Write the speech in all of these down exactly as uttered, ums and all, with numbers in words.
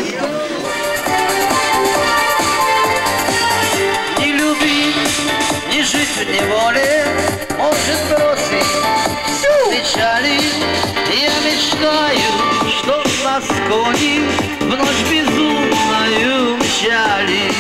Не любить, не жить в неволе, может бросить всю печали. Я мечтаю, чтоб нас кони в ночь безумную мчали.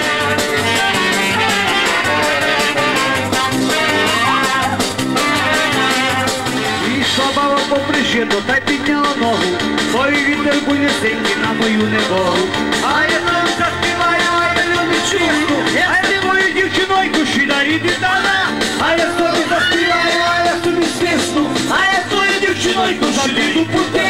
Баба попри жито, та й підняла ногу, той вітер буйнесенький на мою невогу. А я там заспіваю, а я люблю чисту, а ти мою дівчинойку щида і дитана. А я собі заспіваю, а я собі свисну, а я твою дівчинойку завжди пути.